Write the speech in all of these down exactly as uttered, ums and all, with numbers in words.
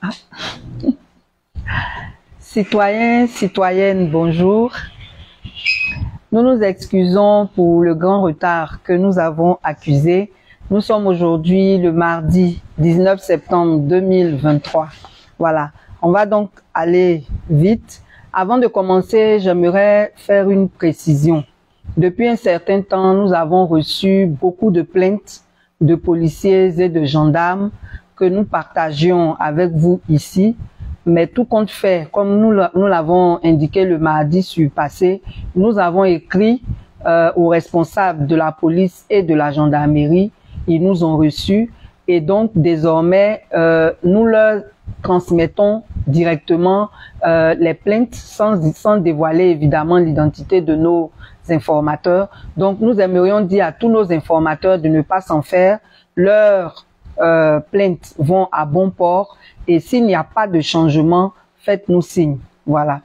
Ah. Citoyens, citoyennes, bonjour. Nous nous excusons pour le grand retard que nous avons accusé. Nous sommes aujourd'hui le mardi dix-neuf septembre deux mille vingt-trois. Voilà, on va donc aller vite. Avant de commencer, j'aimerais faire une précision. Depuis un certain temps, nous avons reçu beaucoup de plaintes de policiers et de gendarmes que nous partagions avec vous ici. Mais tout compte fait, comme nous l'avons indiqué le mardi surpassé, nous avons écrit euh, aux responsables de la police et de la gendarmerie. Ils nous ont reçus et donc désormais, euh, nous leur transmettons directement euh, les plaintes sans, sans dévoiler évidemment l'identité de nos informateurs. Donc nous aimerions dire à tous nos informateurs de ne pas s'en faire. Leurs euh, plaintes vont à bon port. Et s'il n'y a pas de changement, faites-nous signe. Voilà.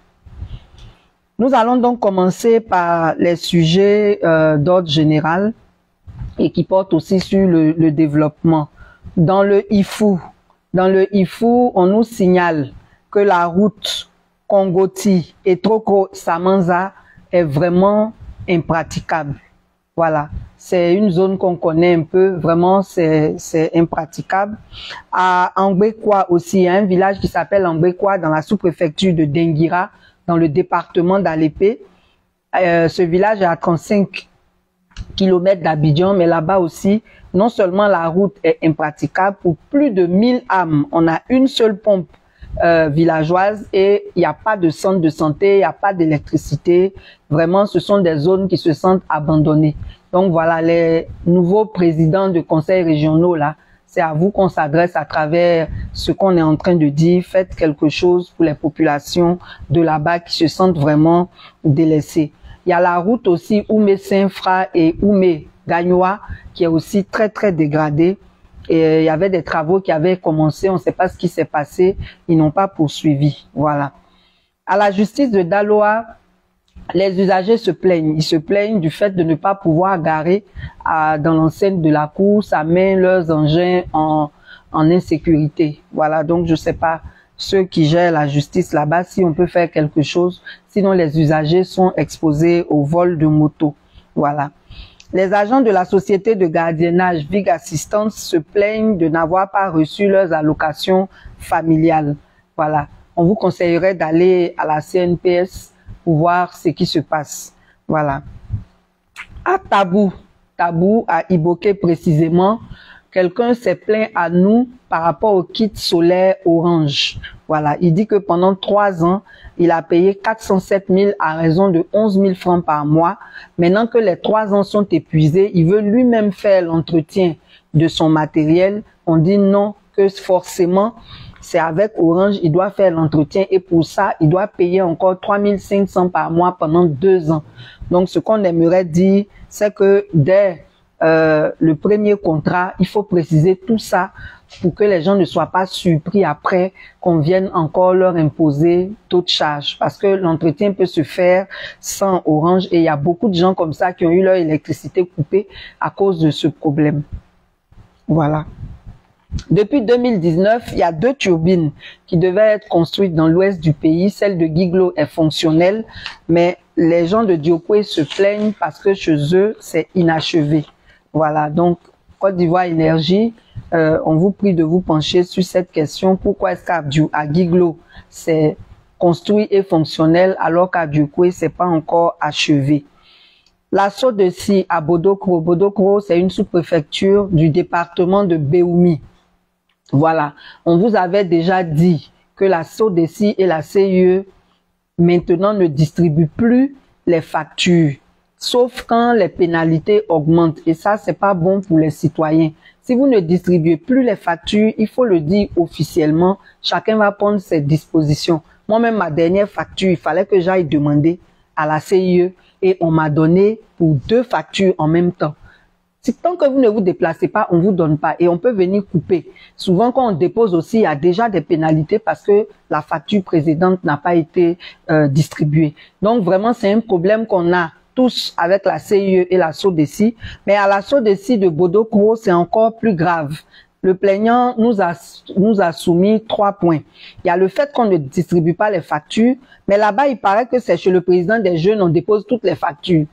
Nous allons donc commencer par les sujets euh, d'ordre général et qui portent aussi sur le, le développement. Dans le I F O, dans le I F O, on nous signale que la route Kongoti et Troko-Samanza est vraiment impraticable. Voilà. C'est une zone qu'on connaît un peu, vraiment c'est impraticable. À Angbekwa aussi, il y a un village qui s'appelle Angbekwa dans la sous-préfecture de Denguira, dans le département d'Alépé. Euh, ce village est à trente-cinq kilomètres d'Abidjan, mais là-bas aussi, non seulement la route est impraticable, pour plus de mille âmes, on a une seule pompe euh, villageoise et il n'y a pas de centre de santé, il n'y a pas d'électricité. Vraiment, ce sont des zones qui se sentent abandonnées. Donc voilà, les nouveaux présidents de conseils régionaux, là, c'est à vous qu'on s'adresse à travers ce qu'on est en train de dire. Faites quelque chose pour les populations de là-bas qui se sentent vraiment délaissées. Il y a la route aussi Oumé-Saint-Fra et Oumé-Gagnoa qui est aussi très très dégradée. Et il y avait des travaux qui avaient commencé, on ne sait pas ce qui s'est passé, ils n'ont pas poursuivi. Voilà. À la justice de Daloa, les usagers se plaignent. Ils se plaignent du fait de ne pas pouvoir garer à, dans l'enceinte de la cour, ça met leurs engins en, en insécurité. Voilà, donc je ne sais pas ceux qui gèrent la justice là-bas, si on peut faire quelque chose. Sinon, les usagers sont exposés au vol de moto. Voilà. Les agents de la société de gardiennage Vig Assistance se plaignent de n'avoir pas reçu leurs allocations familiales. Voilà. On vous conseillerait d'aller à la C N P S pour voir ce qui se passe. Voilà. À Tabou, Tabou, à Iboké précisément, quelqu'un s'est plaint à nous par rapport au kit solaire Orange. Voilà. Il dit que pendant trois ans, il a payé quatre cent sept mille à raison de onze mille francs par mois. Maintenant que les trois ans sont épuisés, il veut lui-même faire l'entretien de son matériel. On dit non, que forcément, c'est avec Orange, il doit faire l'entretien et pour ça, il doit payer encore trois mille cinq cents par mois pendant deux ans. Donc, ce qu'on aimerait dire, c'est que dès euh, le premier contrat, il faut préciser tout ça pour que les gens ne soient pas surpris après qu'on vienne encore leur imposer d'autres charges. Parce que l'entretien peut se faire sans Orange et il y a beaucoup de gens comme ça qui ont eu leur électricité coupée à cause de ce problème. Voilà. Depuis deux mille dix-neuf, il y a deux turbines qui devaient être construites dans l'ouest du pays. Celle de Guiglo est fonctionnelle, mais les gens de Diokwe se plaignent parce que chez eux, c'est inachevé. Voilà, donc Côte d'Ivoire Énergie, euh, on vous prie de vous pencher sur cette question. Pourquoi est-ce qu'à Guiglo, c'est construit et fonctionnel alors qu'à Diokwe, c'est pas encore achevé? La Sodeci à Bodokro. Bodokro, c'est une sous-préfecture du département de Béoumi. Voilà, on vous avait déjà dit que la Sodeci et la C I E maintenant ne distribuent plus les factures, sauf quand les pénalités augmentent. Et ça, c'est pas bon pour les citoyens. Si vous ne distribuez plus les factures, il faut le dire officiellement, chacun va prendre ses dispositions. Moi-même, ma dernière facture, il fallait que j'aille demander à la C I E et on m'a donné pour deux factures en même temps. Si tant que vous ne vous déplacez pas, on vous donne pas et on peut venir couper. Souvent, quand on dépose aussi, il y a déjà des pénalités parce que la facture précédente n'a pas été euh, distribuée. Donc, vraiment, c'est un problème qu'on a tous avec la C I E et la Sodeci. Mais à la Sodeci de Bodokro, c'est encore plus grave. Le plaignant nous a, nous a soumis trois points. Il y a le fait qu'on ne distribue pas les factures, mais là-bas, il paraît que c'est chez le président des jeunes, on dépose toutes les factures.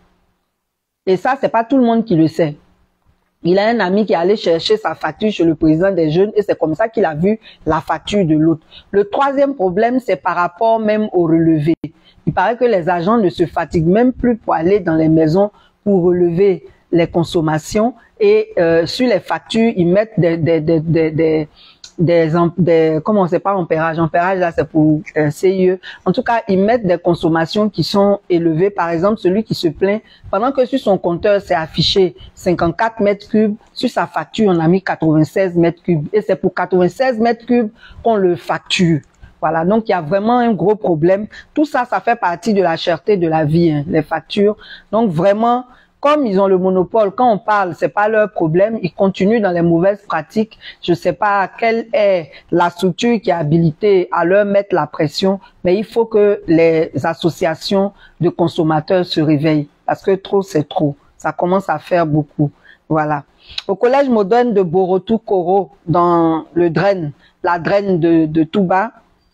Et ça, c'est pas tout le monde qui le sait. Il a un ami qui est allé chercher sa facture chez le président des jeunes et c'est comme ça qu'il a vu la facture de l'autre. Le troisième problème, c'est par rapport même au relevé. Il paraît que les agents ne se fatiguent même plus pour aller dans les maisons pour relever les consommations et euh, sur les factures, ils mettent des, des, des, des, des Des, des, comment c'est pas ampérage, ampérage là c'est pour euh, C I E. En tout cas, ils mettent des consommations qui sont élevées. Par exemple, celui qui se plaint, pendant que sur son compteur c'est affiché cinquante-quatre mètres cubes, sur sa facture on a mis quatre-vingt-seize mètres cubes et c'est pour quatre-vingt-seize mètres cubes qu'on le facture. Voilà, donc il y a vraiment un gros problème. Tout ça, ça fait partie de la cherté de la vie, hein, les factures. Donc vraiment, comme ils ont le monopole, quand on parle, c'est pas leur problème, ils continuent dans les mauvaises pratiques. Je sais pas quelle est la structure qui est habilitée à leur mettre la pression, mais il faut que les associations de consommateurs se réveillent, parce que trop c'est trop. Ça commence à faire beaucoup. Voilà. Au collège moderne de Borotou-Koro, dans le Draine, la Draine de, de Touba,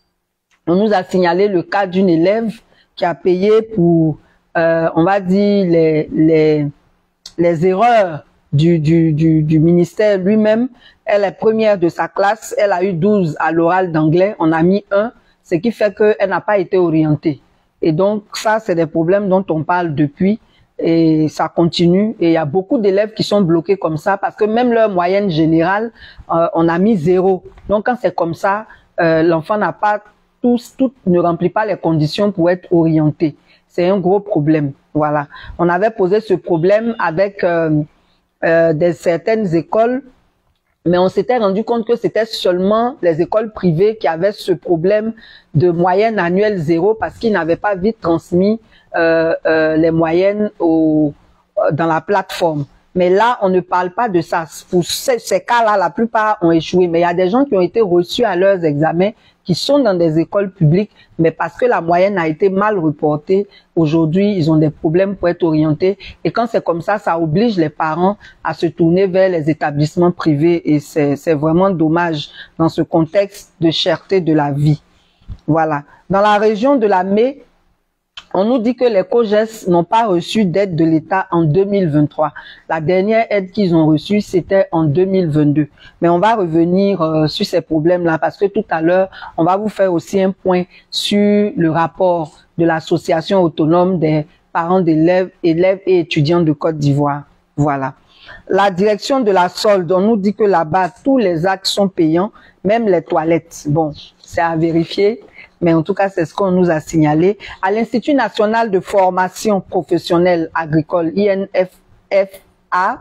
on nous a signalé le cas d'une élève qui a payé pour Euh, on va dire les les les erreurs du du du, du ministère lui-même. Elle est première de sa classe, elle a eu douze à l'oral d'anglais, on a mis un, ce qui fait que elle n'a pas été orientée. Et donc ça, c'est des problèmes dont on parle depuis et ça continue. Et il y a beaucoup d'élèves qui sont bloqués comme ça parce que même leur moyenne générale, euh, on a mis zéro. Donc quand c'est comme ça, euh, l'enfant n'a pas tous tout ne remplit pas les conditions pour être orienté. C'est un gros problème, voilà. On avait posé ce problème avec euh, euh, des certaines écoles, mais on s'était rendu compte que c'était seulement les écoles privées qui avaient ce problème de moyenne annuelle zéro parce qu'ils n'avaient pas vite transmis euh, euh, les moyennes au, dans la plateforme. Mais là, on ne parle pas de ça. Pour ces, ces cas-là, la plupart ont échoué. Mais il y a des gens qui ont été reçus à leurs examens, qui sont dans des écoles publiques, mais parce que la moyenne a été mal reportée, aujourd'hui, ils ont des problèmes pour être orientés. Et quand c'est comme ça, ça oblige les parents à se tourner vers les établissements privés. Et c'est vraiment dommage dans ce contexte de cherté de la vie. Voilà. Dans la région de la Mé, on nous dit que les COJES n'ont pas reçu d'aide de l'État en deux mille vingt-trois. La dernière aide qu'ils ont reçue, c'était en deux mille vingt-deux. Mais on va revenir euh, sur ces problèmes-là parce que tout à l'heure, on va vous faire aussi un point sur le rapport de l'association autonome des parents d'élèves, élèves et étudiants de Côte d'Ivoire. Voilà. La direction de la solde, on nous dit que là-bas, tous les actes sont payants, même les toilettes. Bon, c'est à vérifier. Mais en tout cas, c'est ce qu'on nous a signalé. À l'Institut national de formation professionnelle agricole, I N F F A,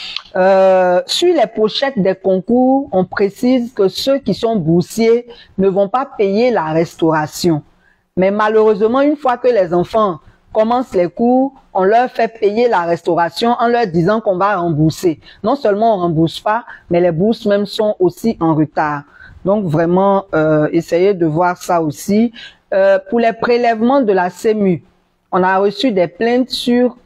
euh, sur les pochettes des concours, on précise que ceux qui sont boursiers ne vont pas payer la restauration. Mais malheureusement, une fois que les enfants commencent les cours, on leur fait payer la restauration en leur disant qu'on va rembourser. Non seulement on rembourse pas, mais les bourses même sont aussi en retard. Donc vraiment, euh, essayez de voir ça aussi. Euh, pour les prélèvements de la C E M U, on a reçu des plaintes sur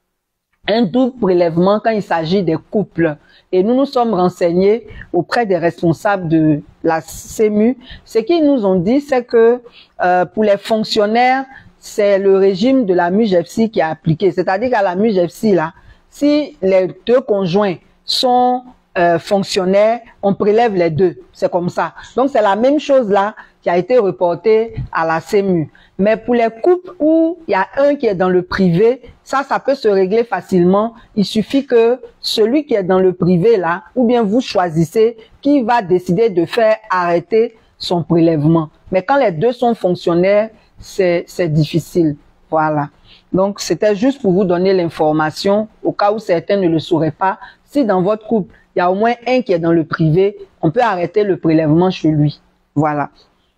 un double prélèvement quand il s'agit des couples. Et nous nous sommes renseignés auprès des responsables de la C E M U. Ce qu'ils nous ont dit, c'est que euh, pour les fonctionnaires, c'est le régime de la M U G F C qui est appliqué. C'est-à-dire qu'à la M U G F C, là, si les deux conjoints sont Euh, fonctionnaires, on prélève les deux. C'est comme ça. Donc, c'est la même chose là qui a été reportée à la C E M U. Mais pour les couples où il y a un qui est dans le privé, ça, ça peut se régler facilement. Il suffit que celui qui est dans le privé là, ou bien vous choisissez qui va décider de faire arrêter son prélèvement. Mais quand les deux sont fonctionnaires, c'est c'est difficile. Voilà. Donc, c'était juste pour vous donner l'information au cas où certains ne le sauraient pas. Si dans votre couple, il y a au moins un qui est dans le privé, on peut arrêter le prélèvement chez lui. Voilà.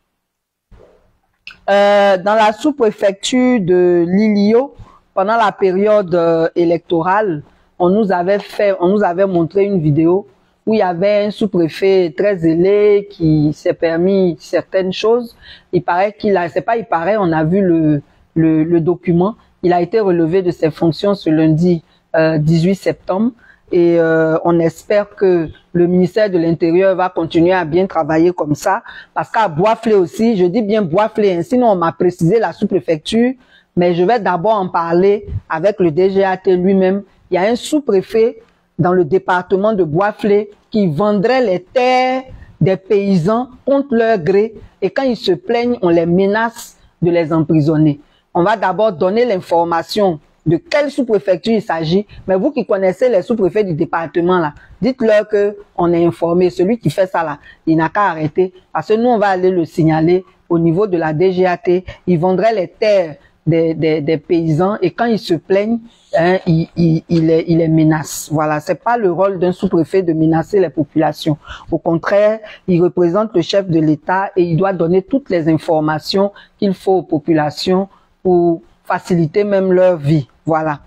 Euh, dans la sous-préfecture de Lilio, pendant la période euh, électorale, on nous avait fait, on nous avait montré une vidéo où il y avait un sous-préfet très zélé qui s'est permis certaines choses. Il paraît qu'il a, c'est pas il paraît, on a vu le, le, le document. Il a été relevé de ses fonctions ce lundi euh, dix-huit septembre. et euh, on espère que le ministère de l'Intérieur va continuer à bien travailler comme ça, parce qu'à Bois-Flé aussi, je dis bien Bois-Flé, hein, sinon on m'a précisé la sous-préfecture, mais je vais d'abord en parler avec le D G A T lui-même. Il y a un sous-préfet dans le département de Bois-Flé qui vendrait les terres des paysans contre leur gré, et quand ils se plaignent, on les menace de les emprisonner. On va d'abord donner l'information de quelle sous-préfecture il s'agit, mais vous qui connaissez les sous-préfets du département là, dites-leur que on est informé, celui qui fait ça là, il n'a qu'à arrêter, parce que nous on va aller le signaler au niveau de la D G A T, ils vendraient les terres des, des, des paysans, et quand ils se plaignent, hein, ils, ils, ils, les, ils les menacent. Voilà, c'est pas le rôle d'un sous-préfet de menacer les populations. Au contraire, il représente le chef de l'État et il doit donner toutes les informations qu'il faut aux populations pour faciliter même leur vie. Voilà.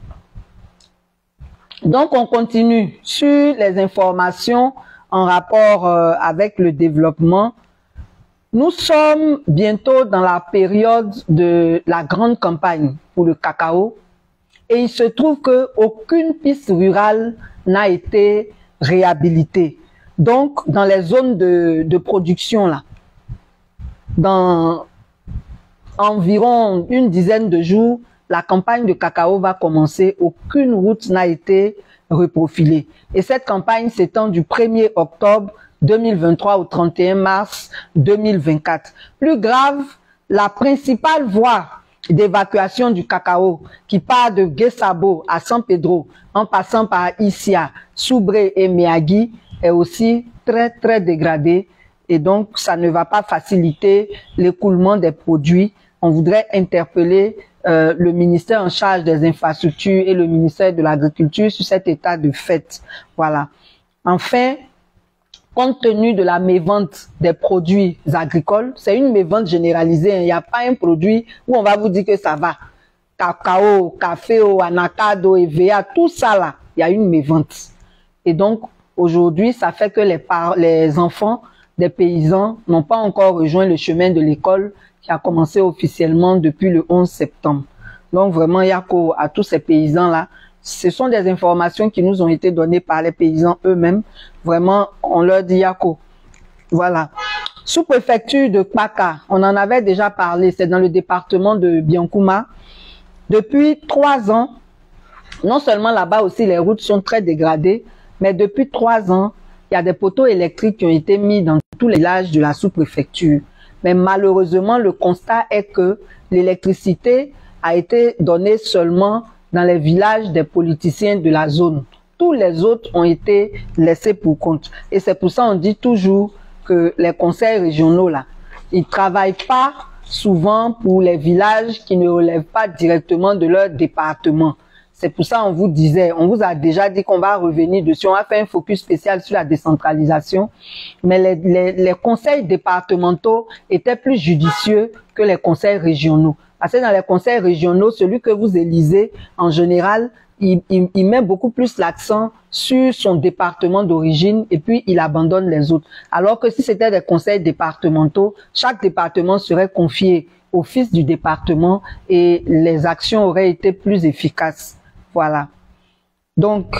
Donc, on continue sur les informations en rapport euh, avec le développement. Nous sommes bientôt dans la période de la grande campagne pour le cacao et il se trouve que aucune piste rurale n'a été réhabilitée. Donc, dans les zones de, de production là, dans environ une dizaine de jours, la campagne de cacao va commencer. Aucune route n'a été reprofilée. Et cette campagne s'étend du premier octobre deux mille vingt-trois au trente et un mars deux mille vingt-quatre. Plus grave, la principale voie d'évacuation du cacao qui part de Guessabo à San Pedro en passant par Isia, Soubré et Meagui est aussi très très dégradée et donc ça ne va pas faciliter l'écoulement des produits. On voudrait interpeller euh, le ministère en charge des infrastructures et le ministère de l'Agriculture sur cet état de fait. Voilà. Enfin, compte tenu de la mévente des produits agricoles, c'est une mévente généralisée. Il n'y a pas un produit où on va vous dire que ça va. Cacao, café, anacado, E V A, tout ça là, il y a une mévente. Et donc, aujourd'hui, ça fait que les, par les enfants des paysans n'ont pas encore rejoint le chemin de l'école qui a commencé officiellement depuis le onze septembre. Donc, vraiment, Yako, à tous ces paysans-là, ce sont des informations qui nous ont été données par les paysans eux-mêmes. Vraiment, on leur dit Yako. Voilà. Sous-préfecture de Kpaka, on en avait déjà parlé, c'est dans le département de Biankouma. Depuis trois ans, non seulement là-bas aussi les routes sont très dégradées, mais depuis trois ans, il y a des poteaux électriques qui ont été mis dans tous les villages de la sous-préfecture. Mais malheureusement, le constat est que l'électricité a été donnée seulement dans les villages des politiciens de la zone. Tous les autres ont été laissés pour compte. Et c'est pour ça qu'on dit toujours que les conseils régionaux, là, ils travaillent pas souvent pour les villages qui ne relèvent pas directement de leur département. C'est pour ça qu'on vous disait, on vous a déjà dit qu'on va revenir dessus, on va faire un focus spécial sur la décentralisation. Mais les, les, les conseils départementaux étaient plus judicieux que les conseils régionaux. Parce que dans les conseils régionaux, celui que vous élisez, en général, il, il, il met beaucoup plus l'accent sur son département d'origine et puis il abandonne les autres. Alors que si c'était des conseils départementaux, chaque département serait confié au fils du département et les actions auraient été plus efficaces. Voilà. Donc,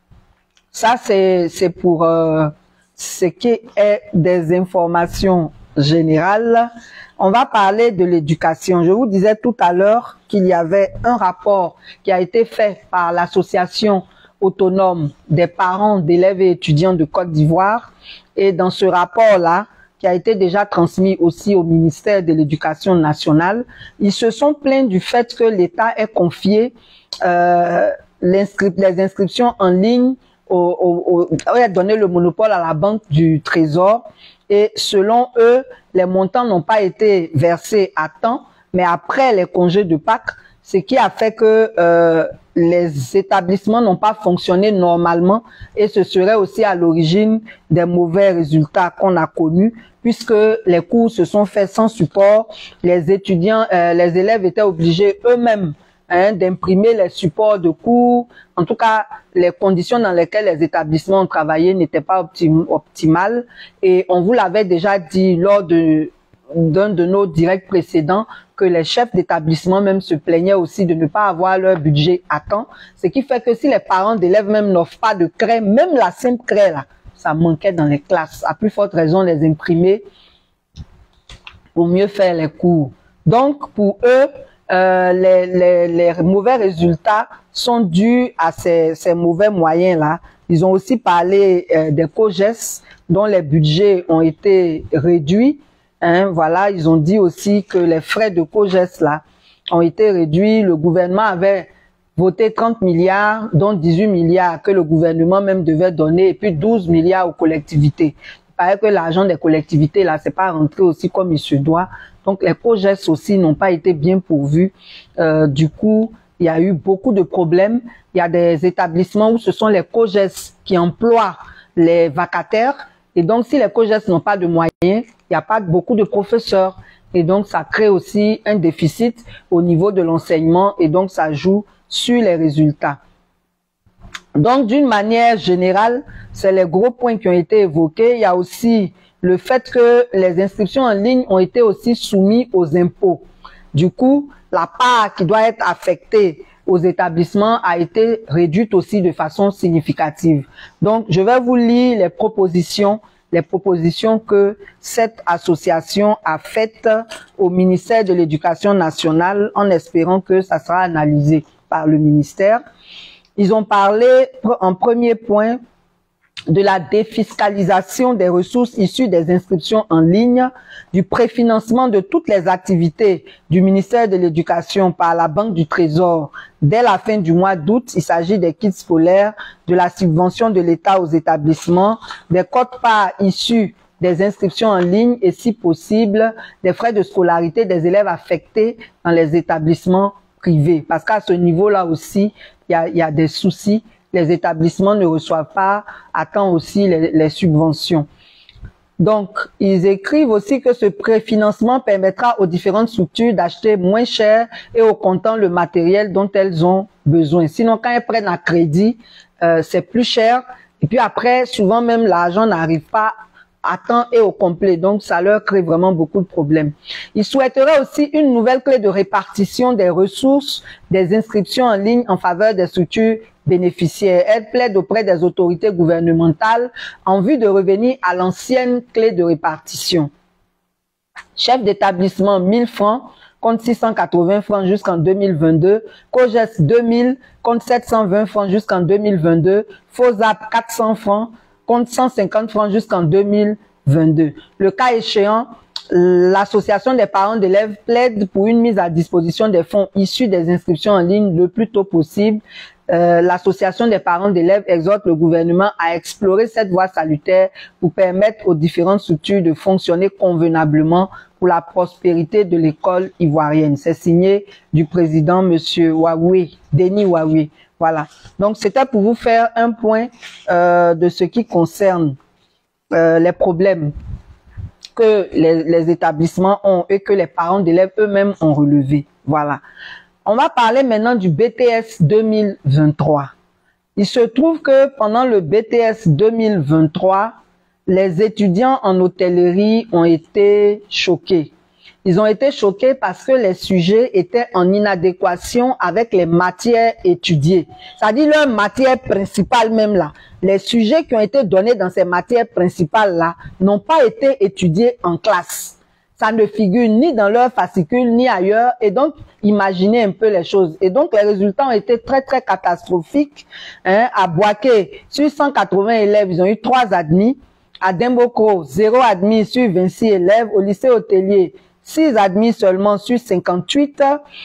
ça c'est c'est pour euh, ce qui est des informations générales. On va parler de l'éducation. Je vous disais tout à l'heure qu'il y avait un rapport qui a été fait par l'association autonome des parents d'élèves et étudiants de Côte d'Ivoire. Et dans ce rapport-là, qui a été déjà transmis aussi au ministère de l'Éducation nationale, ils se sont plaints du fait que l'État ait confié euh, l'inscri- les inscriptions en ligne, au, au, au, a donné le monopole à la Banque du Trésor. Et selon eux, les montants n'ont pas été versés à temps, mais après les congés de Pâques, ce qui a fait que euh, les établissements n'ont pas fonctionné normalement et ce serait aussi à l'origine des mauvais résultats qu'on a connus puisque les cours se sont faits sans support, les étudiants, euh, les élèves étaient obligés eux-mêmes hein, d'imprimer les supports de cours. En tout cas, les conditions dans lesquelles les établissements ont travaillé n'étaient pas optim optimales et on vous l'avait déjà dit lors de d'un de nos directs précédents que les chefs d'établissement même se plaignaient aussi de ne pas avoir leur budget à temps. Ce qui fait que si les parents d'élèves même n'offrent pas de craie, même la simple craie là, ça manquait dans les classes. À plus forte raison, les imprimer pour mieux faire les cours. Donc, pour eux, euh, les, les, les mauvais résultats sont dus à ces, ces mauvais moyens-là. Ils ont aussi parlé euh, des COGES dont les budgets ont été réduits. Hein, voilà, ils ont dit aussi que les frais de COGES là ont été réduits. Le gouvernement avait voté trente milliards, dont dix-huit milliards que le gouvernement même devait donner, et puis douze milliards aux collectivités. Il paraît que l'argent des collectivités là, c'est pas rentré aussi comme il se doit. Donc les COGES aussi n'ont pas été bien pourvus. Euh, du coup, il y a eu beaucoup de problèmes. Il y a des établissements où ce sont les COGES qui emploient les vacataires. Et donc, si les COGES n'ont pas de moyens, il n'y a pas beaucoup de professeurs. Et donc, ça crée aussi un déficit au niveau de l'enseignement. Et donc, ça joue sur les résultats. Donc, d'une manière générale, c'est les gros points qui ont été évoqués. Il y a aussi le fait que les inscriptions en ligne ont été aussi soumises aux impôts. Du coup, la part qui doit être affectée aux établissements a été réduite aussi de façon significative. Donc, je vais vous lire les propositions, les propositions que cette association a faites au ministère de l'Éducation nationale en espérant que ça sera analysé par le ministère. Ils ont parlé en premier point de la défiscalisation des ressources issues des inscriptions en ligne, du préfinancement de toutes les activités du ministère de l'Éducation par la Banque du Trésor dès la fin du mois d'août. Il s'agit des kits scolaires, de la subvention de l'État aux établissements, des quotes-parts issues des inscriptions en ligne et, si possible, des frais de scolarité des élèves affectés dans les établissements privés. Parce qu'à ce niveau-là aussi, il y a, il y a des soucis. Les établissements ne reçoivent pas à temps aussi les, les subventions. Donc, ils écrivent aussi que ce préfinancement permettra aux différentes structures d'acheter moins cher et au comptant le matériel dont elles ont besoin. Sinon, quand elles prennent à crédit, euh, c'est plus cher. Et puis après, souvent même, l'argent n'arrive pas à temps et au complet. Donc, ça leur crée vraiment beaucoup de problèmes. Ils souhaiteraient aussi une nouvelle clé de répartition des ressources des inscriptions en ligne en faveur des structures bénéficiaires. Elle plaide auprès des autorités gouvernementales en vue de revenir à l'ancienne clé de répartition. Chef d'établissement, mille francs, compte six cent quatre-vingts francs jusqu'en deux mille vingt-deux. COGES, deux mille, compte sept cent vingt francs jusqu'en deux mille vingt-deux. FOSAP, quatre cents francs, compte cent cinquante francs jusqu'en deux mille vingt-deux. Le cas échéant, l'association des parents d'élèves plaide pour une mise à disposition des fonds issus des inscriptions en ligne le plus tôt possible. Euh, l'association des parents d'élèves exhorte le gouvernement à explorer cette voie salutaire pour permettre aux différentes structures de fonctionner convenablement pour la prospérité de l'école ivoirienne. C'est signé du président Monsieur Waoué, Denis Waoué. Voilà. Donc, c'était pour vous faire un point euh, de ce qui concerne euh, les problèmes que les, les établissements ont et que les parents d'élèves eux-mêmes ont relevés. Voilà. On va parler maintenant du B T S deux mille vingt-trois. Il se trouve que pendant le B T S deux mille vingt-trois, les étudiants en hôtellerie ont été choqués. Ils ont été choqués parce que les sujets étaient en inadéquation avec les matières étudiées. C'est-à-dire leur matière principale même là. Les sujets qui ont été donnés dans ces matières principales là n'ont pas été étudiés en classe. Ça ne figure ni dans leur fascicule ni ailleurs. Et donc, imaginez un peu les choses. Et donc, les résultats ont été très, très catastrophiques. Hein, à Boaké, sur cent quatre-vingts élèves, ils ont eu trois admis. À Demboko, zéro admis sur vingt-six élèves. Au lycée hôtelier, six admis seulement sur cinquante-huit.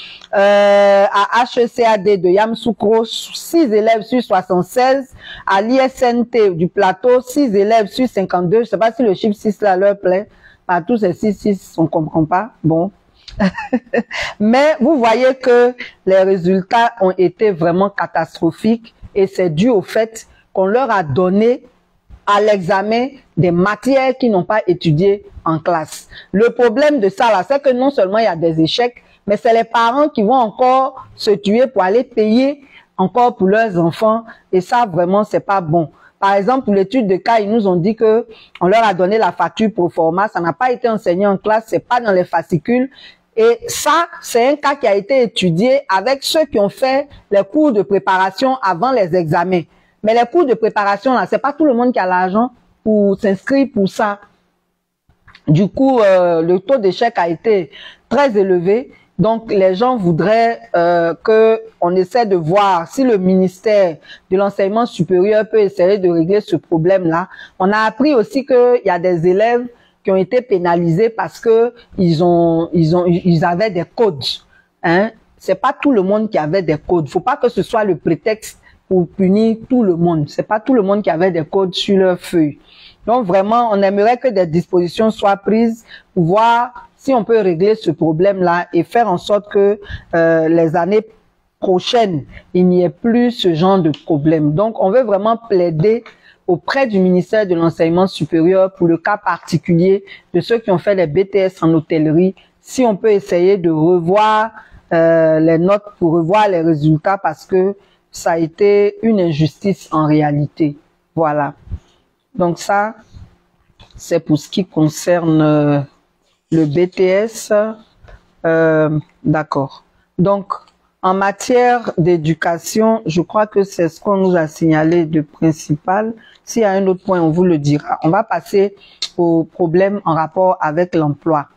Euh, à H E C A D de Yamoussoukro, six élèves sur soixante-seize. À l'I S N T du Plateau, six élèves sur cinquante-deux. Je ne sais pas si le chiffre six là leur plaît. Pas tous ces six, six, on ne comprend pas. Bon. Mais vous voyez que les résultats ont été vraiment catastrophiques et c'est dû au fait qu'on leur a donné à l'examen des matières qu'ils n'ont pas étudiées en classe. Le problème de ça, là, c'est que non seulement il y a des échecs, mais c'est les parents qui vont encore se tuer pour aller payer encore pour leurs enfants. Et ça, vraiment, c'est pas bon. Par exemple, pour l'étude de cas, ils nous ont dit que on leur a donné la facture pro forma, ça n'a pas été enseigné en classe, c'est pas dans les fascicules. Et ça, c'est un cas qui a été étudié avec ceux qui ont fait les cours de préparation avant les examens. Mais les cours de préparation, là, c'est pas tout le monde qui a l'argent pour s'inscrire pour ça. Du coup, euh, le taux d'échec a été très élevé. Donc, les gens voudraient euh, que on essaie de voir si le ministère de l'enseignement supérieur peut essayer de régler ce problème-là. On a appris aussi qu'il y a des élèves qui ont été pénalisés parce que ils ont, ils ont, ils avaient des codes. Hein? C'est pas tout le monde qui avait des codes. Faut pas que ce soit le prétexte pour punir tout le monde. C'est pas tout le monde qui avait des codes sur leur feuille. Donc vraiment, on aimerait que des dispositions soient prises pour voir si on peut régler ce problème-là et faire en sorte que euh, les années prochaines, il n'y ait plus ce genre de problème. Donc, on veut vraiment plaider auprès du ministère de l'Enseignement supérieur pour le cas particulier de ceux qui ont fait les B T S en hôtellerie, si on peut essayer de revoir euh, les notes pour revoir les résultats parce que ça a été une injustice en réalité. Voilà. Donc ça, c'est pour ce qui concerne euh, le B T S. Euh, D'accord. Donc, en matière d'éducation, je crois que c'est ce qu'on nous a signalé de principal. S'il y a un autre point, on vous le dira. On va passer aux problèmes en rapport avec l'emploi.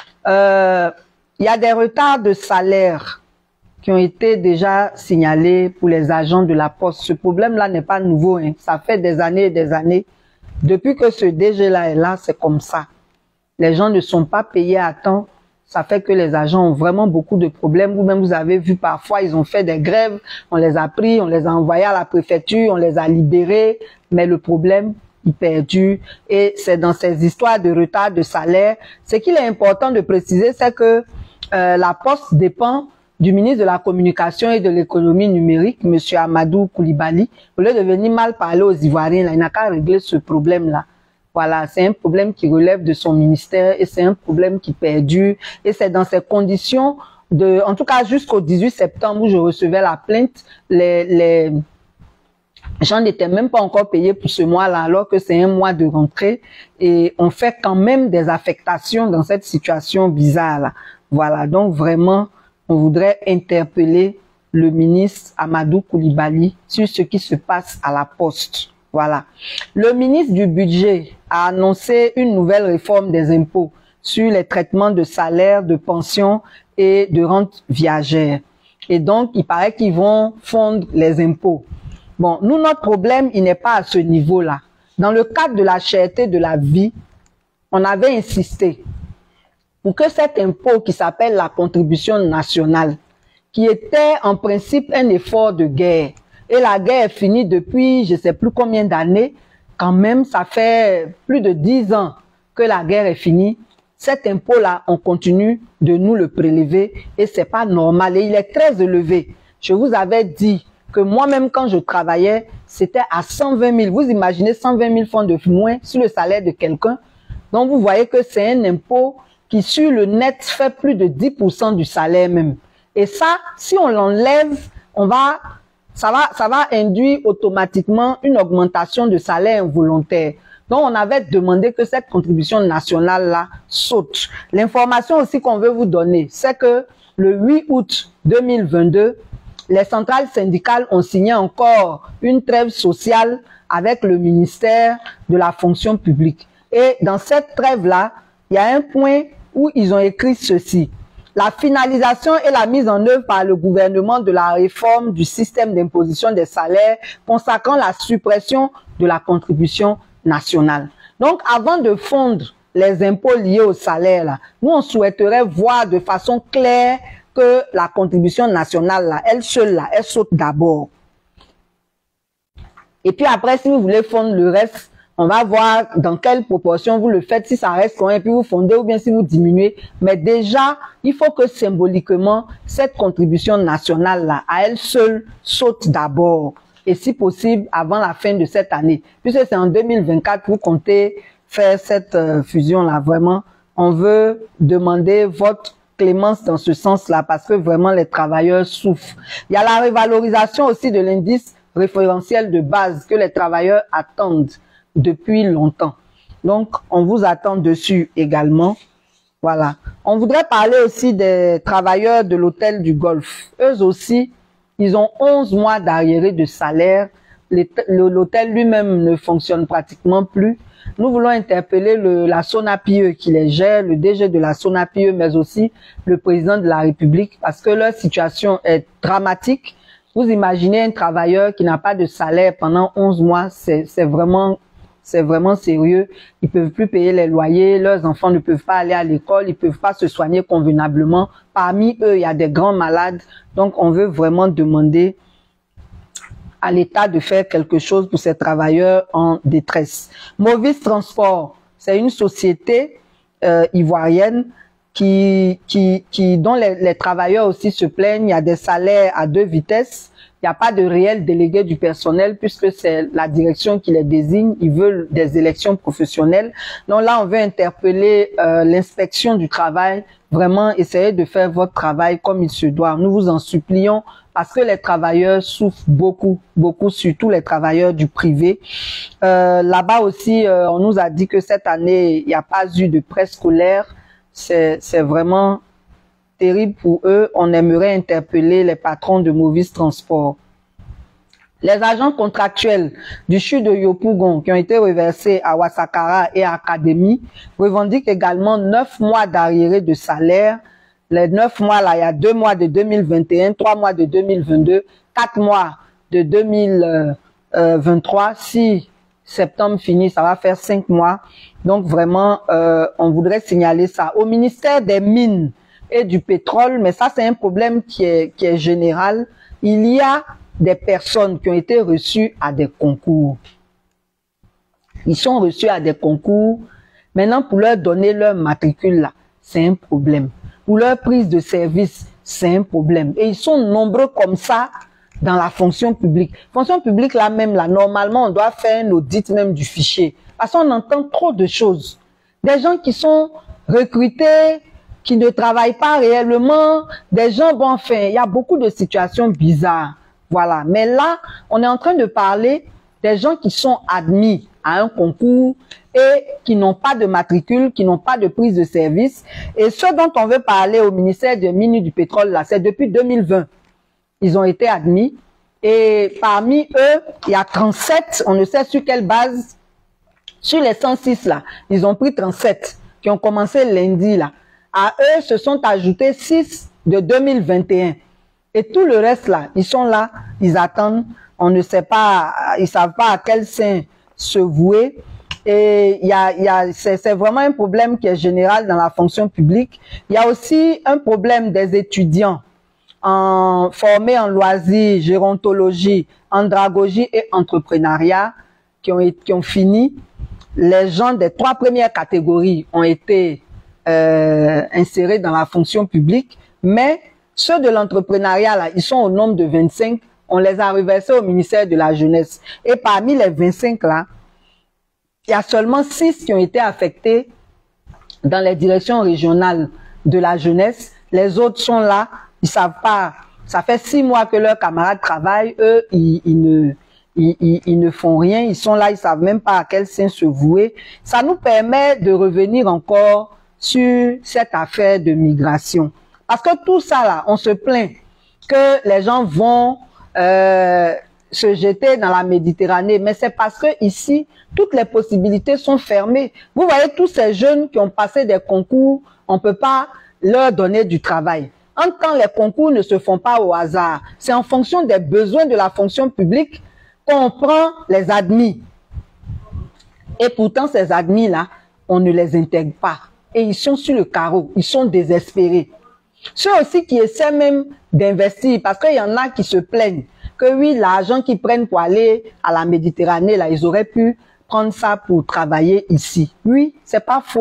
Euh, il y a des retards de salaire qui ont été déjà signalés pour les agents de la Poste. Ce problème-là n'est pas nouveau, hein. Ça fait des années et des années. Depuis que ce D G-là est là, c'est comme ça. Les gens ne sont pas payés à temps. Ça fait que les agents ont vraiment beaucoup de problèmes. Vous-même, vous avez vu parfois, ils ont fait des grèves. On les a pris, on les a envoyés à la préfecture, on les a libérés. Mais le problème, il perdure. Et c'est dans ces histoires de retard de salaire. Ce qu'il est important de préciser, c'est que euh, la Poste dépend du ministre de la Communication et de l'Économie numérique, M. Amadou Koulibaly. Au lieu de venir mal parler aux Ivoiriens, là, il n'a qu'à régler ce problème-là. Voilà, c'est un problème qui relève de son ministère et c'est un problème qui perdure. Et c'est dans ces conditions, de, en tout cas jusqu'au dix-huit septembre où je recevais la plainte, les, les gens n'étaient même pas encore payés pour ce mois-là alors que c'est un mois de rentrée. Et on fait quand même des affectations dans cette situation bizarre-là. Voilà, donc vraiment, on voudrait interpeller le ministre Amadou Koulibaly sur ce qui se passe à la Poste. Voilà. Le ministre du Budget a annoncé une nouvelle réforme des impôts sur les traitements de salaires, de pensions et de rentes viagères. Et donc, il paraît qu'ils vont fondre les impôts. Bon, nous, notre problème, il n'est pas à ce niveau-là. Dans le cadre de la cherté de la vie, on avait insisté pour que cet impôt qui s'appelle la contribution nationale, qui était en principe un effort de guerre, et la guerre est finie depuis je ne sais plus combien d'années, quand même ça fait plus de dix ans que la guerre est finie, cet impôt-là, on continue de nous le prélever et c'est pas normal et il est très élevé. Je vous avais dit que moi-même quand je travaillais, c'était à cent vingt mille. Vous imaginez cent vingt mille francs de moins sur le salaire de quelqu'un. Donc vous voyez que c'est un impôt qui sur le net fait plus de dix pour cent du salaire même. Et ça, si on l'enlève, on va, ça va, ça va induire automatiquement une augmentation de salaire involontaire. Donc, on avait demandé que cette contribution nationale-là saute. L'information aussi qu'on veut vous donner, c'est que le huit août deux mille vingt-deux, les centrales syndicales ont signé encore une trêve sociale avec le ministère de la fonction publique. Et dans cette trêve-là, il y a un point où ils ont écrit ceci. La finalisation et la mise en œuvre par le gouvernement de la réforme du système d'imposition des salaires consacrant la suppression de la contribution nationale. Donc, avant de fondre les impôts liés au salaire, là, nous, on souhaiterait voir de façon claire que la contribution nationale, là, elle seule, là, elle saute d'abord. Et puis après, si vous voulez fondre le reste, on va voir dans quelle proportion vous le faites, si ça reste quand même, et puis vous fondez ou bien si vous diminuez. Mais déjà, il faut que symboliquement, cette contribution nationale-là, à elle seule, saute d'abord. Et si possible, avant la fin de cette année. Puisque c'est en deux mille vingt-quatre, vous comptez faire cette euh, fusion-là. Vraiment, on veut demander votre clémence dans ce sens-là, parce que vraiment, les travailleurs souffrent. Il y a la révalorisation aussi de l'indice référentiel de base que les travailleurs attendent depuis longtemps. Donc, on vous attend dessus également. Voilà. On voudrait parler aussi des travailleurs de l'hôtel du Golfe. Eux aussi, ils ont onze mois d'arriérés de salaire. L'hôtel lui-même ne fonctionne pratiquement plus. Nous voulons interpeller le, la SONAPIE qui les gère, le D G de la SONAPIE, mais aussi le président de la République, parce que leur situation est dramatique. Vous imaginez un travailleur qui n'a pas de salaire pendant onze mois, c'est vraiment, c'est vraiment sérieux. Ils peuvent plus payer les loyers, leurs enfants ne peuvent pas aller à l'école, ils peuvent pas se soigner convenablement. Parmi eux, il y a des grands malades. Donc, on veut vraiment demander à l'État de faire quelque chose pour ces travailleurs en détresse. Movis Transport, c'est une société euh, ivoirienne qui, qui, qui, dont les, les travailleurs aussi se plaignent. Il y a des salaires à deux vitesses. Il n'y a pas de réel délégué du personnel puisque c'est la direction qui les désigne. Ils veulent des élections professionnelles. Donc là, on veut interpeller euh, l'inspection du travail. Vraiment, essayez de faire votre travail comme il se doit. Nous vous en supplions parce que les travailleurs souffrent beaucoup, beaucoup, surtout les travailleurs du privé. Euh, Là-bas aussi, euh, on nous a dit que cette année, il n'y a pas eu de prêt scolaire. C'est vraiment terrible pour eux. On aimerait interpeller les patrons de Movis Transport. Les agents contractuels du C H U de Yopougon qui ont été reversés à Ouassakara et à Académie revendiquent également neuf mois d'arriérés de salaire. Les neuf mois là, il y a deux mois de deux mille vingt et un, trois mois de deux mille vingt-deux, quatre mois de deux mille vingt-trois. Si septembre finit, ça va faire cinq mois. Donc vraiment, euh, on voudrait signaler ça au ministère des Mines et du Pétrole, mais ça c'est un problème qui est, qui est général. Il y a des personnes qui ont été reçues à des concours. Ils sont reçus à des concours. Maintenant, pour leur donner leur matricule là, c'est un problème. Pour leur prise de service, c'est un problème. Et ils sont nombreux comme ça dans la fonction publique. Fonction publique là même, là, normalement, on doit faire un audit même du fichier. Parce qu'on entend trop de choses. Des gens qui sont recrutés, qui ne travaillent pas réellement, des gens, bon, enfin, il y a beaucoup de situations bizarres. Voilà. Mais là, on est en train de parler des gens qui sont admis à un concours et qui n'ont pas de matricule, qui n'ont pas de prise de service. Et ce dont on veut parler au ministère des Mines et du Pétrole, là, c'est depuis deux mille vingt. Ils ont été admis. Et parmi eux, il y a trente-sept, on ne sait sur quelle base, sur les cent six, là, ils ont pris trente-sept, qui ont commencé lundi, là. À eux, se sont ajoutés six de deux mille vingt et un. Et tout le reste, là, ils sont là, ils attendent. On ne sait pas, ils savent pas à quel sein se vouer. Et il y a, il y a, c'est vraiment un problème qui est général dans la fonction publique. Il y a aussi un problème des étudiants en, formés en loisirs, gérontologie, andragogie et entrepreneuriat qui ont, qui ont fini. Les gens des trois premières catégories ont été euh, insérés dans la fonction publique, mais ceux de l'entrepreneuriat, là, ils sont au nombre de vingt-cinq. On les a reversés au ministère de la Jeunesse. Et parmi les vingt-cinq, là, il y a seulement six qui ont été affectés dans les directions régionales de la jeunesse. Les autres sont là, ils savent pas. Ça fait six mois que leurs camarades travaillent. Eux, ils, ils, ne, ils, ils, ils ne font rien. Ils sont là, ils savent même pas à quel sein se vouer. Ça nous permet de revenir encore sur cette affaire de migration. Parce que tout ça, là, on se plaint que les gens vont euh, se jeter dans la Méditerranée. Mais c'est parce que ici, toutes les possibilités sont fermées. Vous voyez, tous ces jeunes qui ont passé des concours, on ne peut pas leur donner du travail. En temps, les concours ne se font pas au hasard. C'est en fonction des besoins de la fonction publique qu'on prend les admis. Et pourtant, ces admis-là, on ne les intègre pas. Et ils sont sur le carreau, ils sont désespérés. Ceux aussi qui essaient même d'investir, parce qu'il y en a qui se plaignent que oui, l'argent qu'ils prennent pour aller à la Méditerranée, là, ils auraient pu prendre ça pour travailler ici. Oui, c'est pas faux.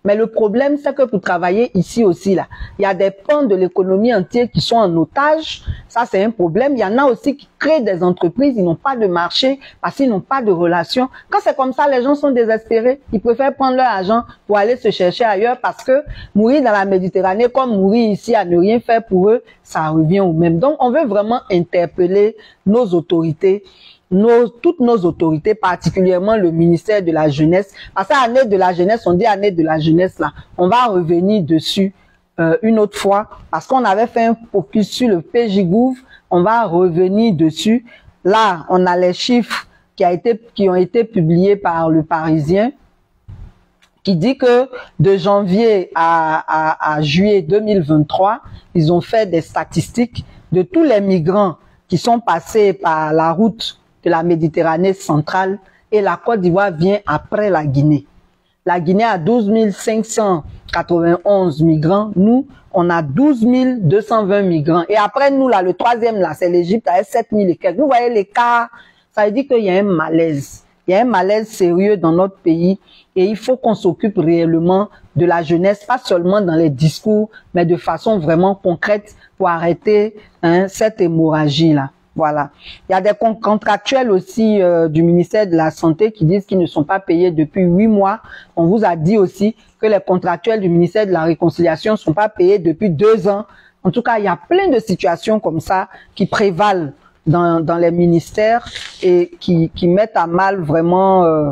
Mais le problème, c'est que pour travailler ici aussi, là, il y a des pans de l'économie entière qui sont en otage. Ça, c'est un problème. Il y en a aussi qui créent des entreprises, ils n'ont pas de marché parce qu'ils n'ont pas de relations. Quand c'est comme ça, les gens sont désespérés. Ils préfèrent prendre leur argent pour aller se chercher ailleurs parce que mourir dans la Méditerranée comme mourir ici à ne rien faire pour eux, ça revient au même. Donc, on veut vraiment interpeller nos autorités, Nos, toutes nos autorités, particulièrement le ministère de la Jeunesse. Parce que l'année de la jeunesse, on dit année de la jeunesse là, on va revenir dessus euh, une autre fois, parce qu'on avait fait un focus sur le P J Gouv, on va revenir dessus. Là, on a les chiffres qui, a été, qui ont été publiés par le Parisien, qui dit que de janvier à, à, à juillet deux mille vingt-trois, ils ont fait des statistiques de tous les migrants qui sont passés par la route de la Méditerranée centrale, et la Côte d'Ivoire vient après la Guinée. La Guinée a douze mille cinq cent quatre-vingt-onze migrants, nous, on a douze mille deux cent vingt migrants. Et après nous, là, le troisième, là, c'est l'Égypte avec sept mille et quelques. Vous voyez l'écart, ça veut dire qu'il y a un malaise. Il y a un malaise sérieux dans notre pays et il faut qu'on s'occupe réellement de la jeunesse, pas seulement dans les discours, mais de façon vraiment concrète pour arrêter hein, cette hémorragie-là. Voilà. Il y a des contractuels aussi euh, du ministère de la Santé qui disent qu'ils ne sont pas payés depuis huit mois. On vous a dit aussi que les contractuels du ministère de la Réconciliation ne sont pas payés depuis deux ans. En tout cas, il y a plein de situations comme ça qui prévalent dans, dans les ministères et qui, qui mettent à mal vraiment euh,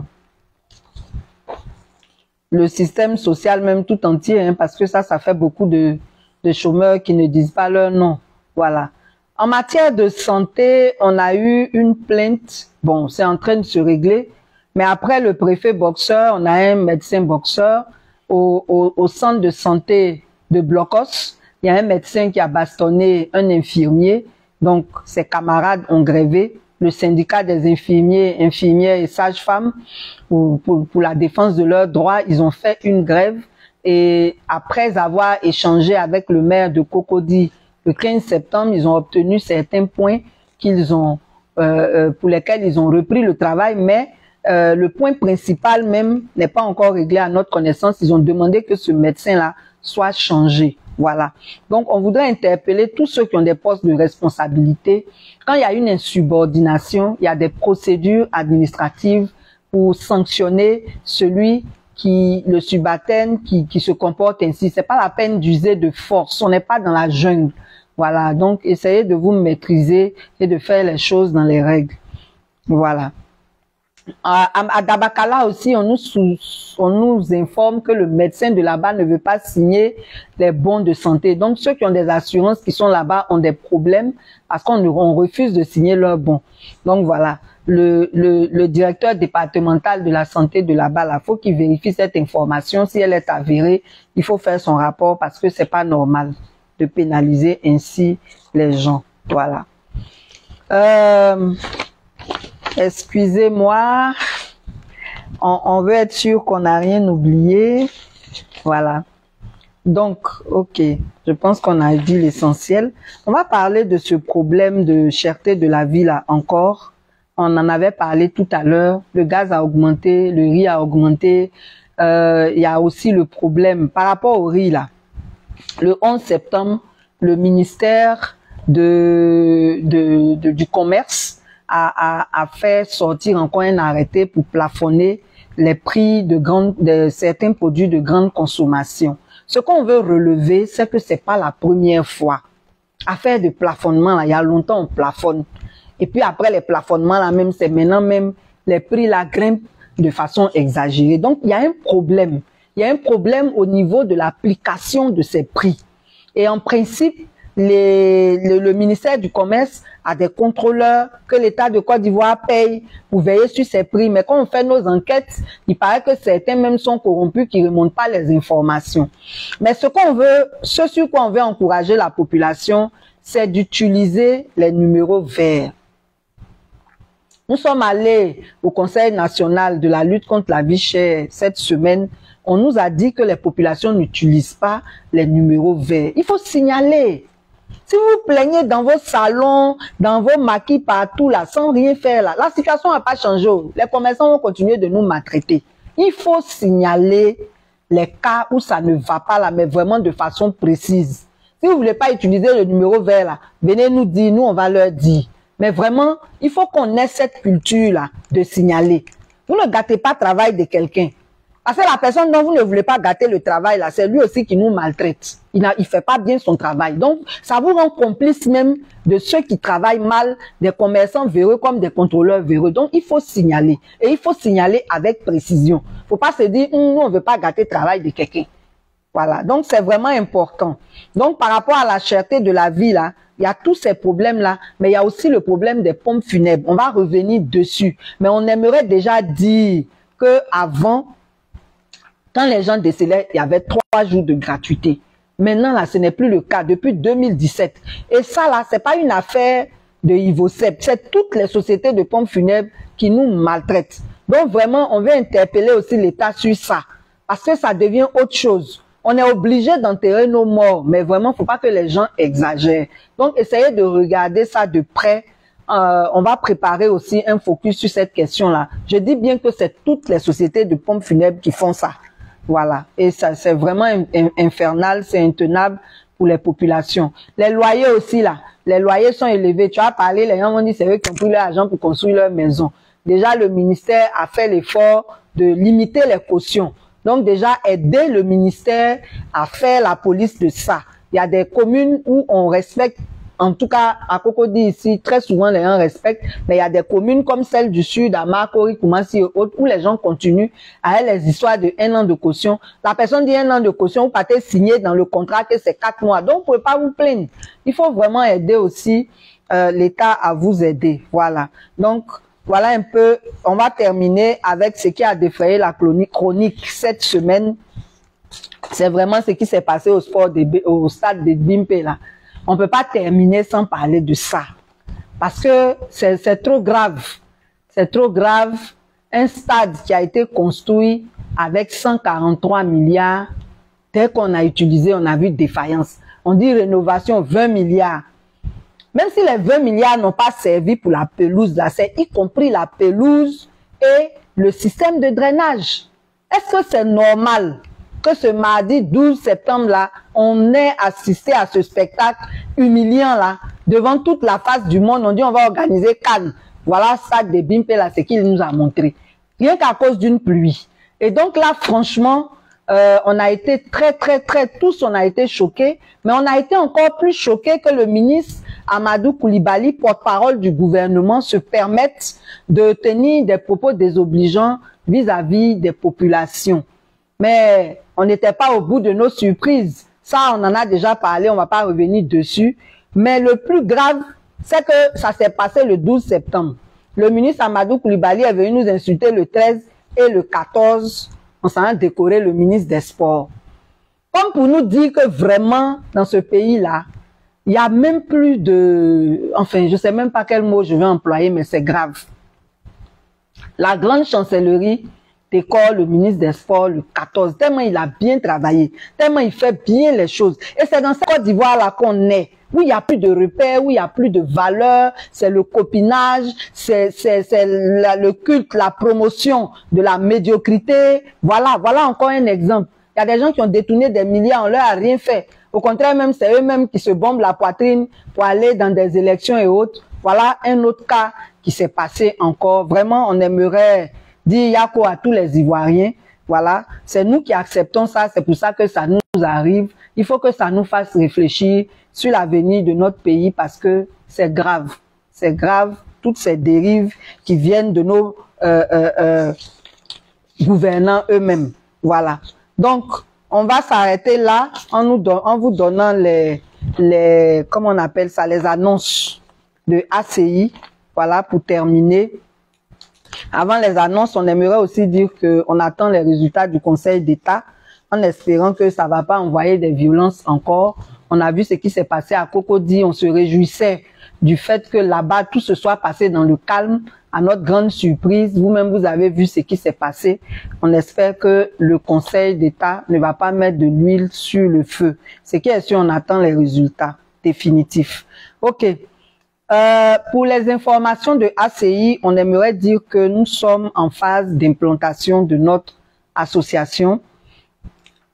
le système social même tout entier, hein, parce que ça, ça fait beaucoup de, de chômeurs qui ne disent pas leur nom. Voilà. En matière de santé, on a eu une plainte. Bon, c'est en train de se régler. Mais après le préfet boxeur, on a un médecin boxeur au, au, au centre de santé de Blocos. Il y a un médecin qui a bastonné un infirmier. Donc, ses camarades ont grévé. Le syndicat des infirmiers, infirmières et sages-femmes pour, pour, pour la défense de leurs droits, ils ont fait une grève. Et après avoir échangé avec le maire de Cocody, le quinze septembre, ils ont obtenu certains points qu'ils ont, euh, pour lesquels ils ont repris le travail, mais euh, le point principal même n'est pas encore réglé à notre connaissance. Ils ont demandé que ce médecin-là soit changé. Voilà. Donc, on voudrait interpeller tous ceux qui ont des postes de responsabilité. Quand il y a une insubordination, il y a des procédures administratives pour sanctionner celui qui, le subalterne, qui, qui se comporte ainsi. C'est pas la peine d'user de force. On n'est pas dans la jungle. Voilà, donc essayez de vous maîtriser et de faire les choses dans les règles. Voilà. À, à, à Dabakala aussi, on nous, sous, on nous informe que le médecin de là-bas ne veut pas signer les bons de santé. Donc ceux qui ont des assurances qui sont là-bas ont des problèmes parce qu'on on refuse de signer leurs bons. Donc voilà, le, le, le directeur départemental de la santé de là-bas, là, faut qu'il vérifie cette information. Si elle est avérée, il faut faire son rapport parce que c'est pas normal de pénaliser ainsi les gens. Voilà. Euh, excusez-moi. On, on veut être sûr qu'on n'a rien oublié. Voilà. Donc, ok. Je pense qu'on a dit l'essentiel. On va parler de ce problème de cherté de la vie là encore. On en avait parlé tout à l'heure. Le gaz a augmenté, le riz a augmenté. Euh, il y a aussi le problème par rapport au riz là. Le onze septembre, le ministère de, de, de, du Commerce a, a, a fait sortir encore un arrêté pour plafonner les prix de, grande, de certains produits de grande consommation. Ce qu'on veut relever, c'est que c'est pas la première fois. Affaire de plafonnement, là, il y a longtemps, on plafonne. Et puis après les plafonnements, là même, c'est maintenant même, les prix la grimpent de façon exagérée. Donc, il y a un problème. Il y a un problème au niveau de l'application de ces prix. Et en principe, les, le, le ministère du Commerce a des contrôleurs que l'État de Côte d'Ivoire paye pour veiller sur ces prix. Mais quand on fait nos enquêtes, il paraît que certains même sont corrompus qui ne remontent pas les informations. Mais ce qu'on veut, ce sur quoi on veut encourager la population, c'est d'utiliser les numéros verts. Nous sommes allés au Conseil national de la lutte contre la vie chère cette semaine. On nous a dit que les populations n'utilisent pas les numéros verts. Il faut signaler. Si vous vous plaignez dans vos salons, dans vos maquis partout, là, sans rien faire, là, la situation n'a pas changé. Les commerçants vont continuer de nous maltraiter. Il faut signaler les cas où ça ne va pas là, mais vraiment de façon précise. Si vous ne voulez pas utiliser le numéro vert là, venez nous dire, nous on va leur dire. Mais vraiment, il faut qu'on ait cette culture là de signaler. Vous ne gâtez pas le travail de quelqu'un. Parce que la personne dont vous ne voulez pas gâter le travail là, c'est lui aussi qui nous maltraite. Il ne fait pas bien son travail. Donc, ça vous rend complice même de ceux qui travaillent mal, des commerçants véreux comme des contrôleurs véreux. Donc, il faut signaler. Et il faut signaler avec précision. Il ne faut pas se dire, nous, on ne veut pas gâter le travail de quelqu'un. Voilà. Donc, c'est vraiment important. Donc, par rapport à la cherté de la vie là, il y a tous ces problèmes-là, mais il y a aussi le problème des pompes funèbres. On va revenir dessus. Mais on aimerait déjà dire que avant, quand les gens décédaient, il y avait trois jours de gratuité. Maintenant, là, ce n'est plus le cas depuis deux mille dix-sept. Et ça, là, c'est pas une affaire de Ivocep. C'est toutes les sociétés de pompes funèbres qui nous maltraitent. Donc, vraiment, on veut interpeller aussi l'État sur ça. Parce que ça devient autre chose. On est obligé d'enterrer nos morts. Mais vraiment, faut pas que les gens exagèrent. Donc, essayez de regarder ça de près. Euh, on va préparer aussi un focus sur cette question-là. Je dis bien que c'est toutes les sociétés de pompes funèbres qui font ça. Voilà. Et ça, c'est vraiment infernal, c'est intenable pour les populations. Les loyers aussi, là. Les loyers sont élevés. Tu as parlé, les gens vont dire c'est eux qui ont pris leur argent pour construire leur maison. Déjà, le ministère a fait l'effort de limiter les cautions. Donc, déjà, aider le ministère à faire la police de ça. Il y a des communes où on respecte. En tout cas, à Cocody ici, très souvent les gens respectent, mais il y a des communes comme celle du Sud, à Makori, Koumassi et autres, où les gens continuent à les histoires de un an de caution. La personne dit un an de caution, vous partez signer dans le contrat que c'est quatre mois. Donc, vous ne pouvez pas vous plaindre. Il faut vraiment aider aussi euh, l'État à vous aider. Voilà. Donc, voilà un peu, on va terminer avec ce qui a défrayé la chronique cette semaine. C'est vraiment ce qui s'est passé au sport de, au stade de Bimpe là. On ne peut pas terminer sans parler de ça. Parce que c'est trop grave. C'est trop grave. Un stade qui a été construit avec cent quarante-trois milliards. Dès qu'on a utilisé, on a vu défaillance. On dit rénovation vingt milliards. Même si les vingt milliards n'ont pas servi pour la pelouse, là, c'est y compris la pelouse et le système de drainage. Est-ce que c'est normal que ce mardi douze septembre là, on ait assisté à ce spectacle humiliant là, devant toute la face du monde? On dit on va organiser Cannes. Voilà ça de Bimpe là, c'est qu'il nous a montré. Rien qu'à cause d'une pluie. Et donc là, franchement, euh, on a été très, très, très, tous on a été choqués, mais on a été encore plus choqués que le ministre Amadou Koulibaly, porte-parole du gouvernement, se permette de tenir des propos désobligeants vis-à-vis des populations. Mais on n'était pas au bout de nos surprises. Ça, on en a déjà parlé, on ne va pas revenir dessus. Mais le plus grave, c'est que ça s'est passé le douze septembre. Le ministre Amadou Koulibaly est venu nous insulter le treize et le quatorze. On s'en a décoré le ministre des Sports. Comme pour nous dire que vraiment, dans ce pays-là, il n'y a même plus de... Enfin, je ne sais même pas quel mot je vais employer, mais c'est grave. La grande chancellerie décore le ministre des Sports le quatorze, tellement il a bien travaillé, tellement il fait bien les choses. Et c'est dans cette Côte d'Ivoire-là qu'on est, où il n'y a plus de repères, où il n'y a plus de valeur, c'est le copinage, c'est le culte, la promotion de la médiocrité. Voilà, voilà encore un exemple. Il y a des gens qui ont détourné des milliards, on leur a rien fait. Au contraire, même c'est eux-mêmes qui se bombent la poitrine pour aller dans des élections et autres. Voilà un autre cas qui s'est passé encore. Vraiment, on aimerait dire Yako à tous les Ivoiriens. Voilà, c'est nous qui acceptons ça, c'est pour ça que ça nous arrive. Il faut que ça nous fasse réfléchir sur l'avenir de notre pays parce que c'est grave. C'est grave, toutes ces dérives qui viennent de nos euh, euh, euh, gouvernants eux-mêmes. Voilà. Donc, on va s'arrêter là en, nous don en vous donnant les, les, comment on appelle ça, les annonces de A C I. Voilà, pour terminer. Avant les annonces, on aimerait aussi dire qu'on attend les résultats du Conseil d'État en espérant que ça ne va pas envoyer des violences encore. On a vu ce qui s'est passé à Cocody, on se réjouissait du fait que là-bas, tout se soit passé dans le calme. À notre grande surprise, vous-même, vous avez vu ce qui s'est passé. On espère que le Conseil d'État ne va pas mettre de l'huile sur le feu. Ce qui est sûr, on attend les résultats définitifs. OK. Euh, pour les informations de A C I, on aimerait dire que nous sommes en phase d'implantation de notre association.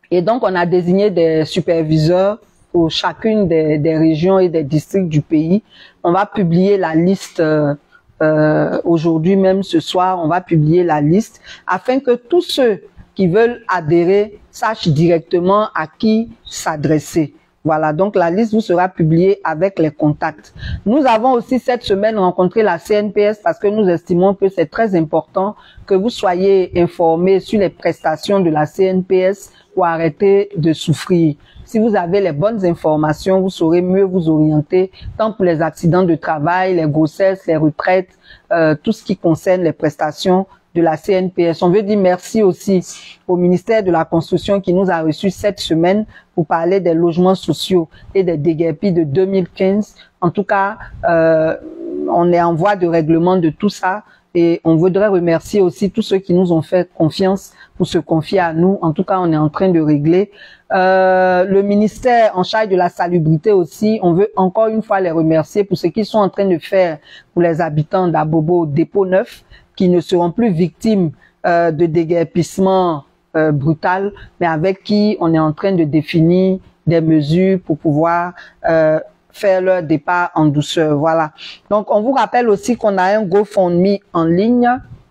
Et donc, on a désigné des superviseurs pour chacune des, des régions et des districts du pays. On va publier la liste euh, euh, aujourd'hui, même ce soir, on va publier la liste afin que tous ceux qui veulent adhérer sachent directement à qui s'adresser. Voilà, donc la liste vous sera publiée avec les contacts. Nous avons aussi cette semaine rencontré la C N P S parce que nous estimons que c'est très important que vous soyez informés sur les prestations de la C N P S pour arrêter de souffrir. Si vous avez les bonnes informations, vous saurez mieux vous orienter, tant pour les accidents de travail, les grossesses, les retraites, euh, tout ce qui concerne les prestations de la C N P S. On veut dire merci aussi au ministère de la Construction qui nous a reçus cette semaine pour parler des logements sociaux et des déguerpis de deux mille quinze. En tout cas, euh, on est en voie de règlement de tout ça et on voudrait remercier aussi tous ceux qui nous ont fait confiance pour se confier à nous. En tout cas, on est en train de régler. Euh, le ministère en charge de la salubrité aussi, on veut encore une fois les remercier pour ce qu'ils sont en train de faire pour les habitants d'Abobo Dépôt Neuf, qui ne seront plus victimes euh, de déguerpissement euh, brutal, mais avec qui on est en train de définir des mesures pour pouvoir euh, faire leur départ en douceur. Voilà. Donc, on vous rappelle aussi qu'on a un GoFundMe en ligne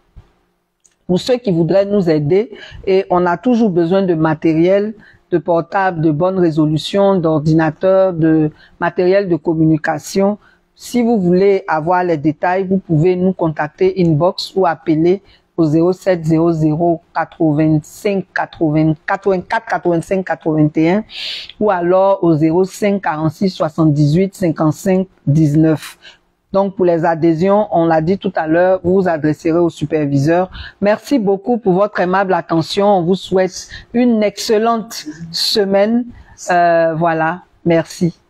pour ceux qui voudraient nous aider et on a toujours besoin de matériel, de portable, de bonne résolution, d'ordinateur, de matériel de communication. Si vous voulez avoir les détails, vous pouvez nous contacter inbox ou appeler au zéro sept zéro zéro quatre-vingt-cinq quatre-vingt-quatre quatre-vingt-cinq quatre-vingt-un ou alors au zéro cinq quarante-six soixante-dix-huit cinquante-cinq dix-neuf. Donc, pour les adhésions, on l'a dit tout à l'heure, vous vous adresserez au superviseur. Merci beaucoup pour votre aimable attention. On vous souhaite une excellente semaine. Euh, voilà, merci.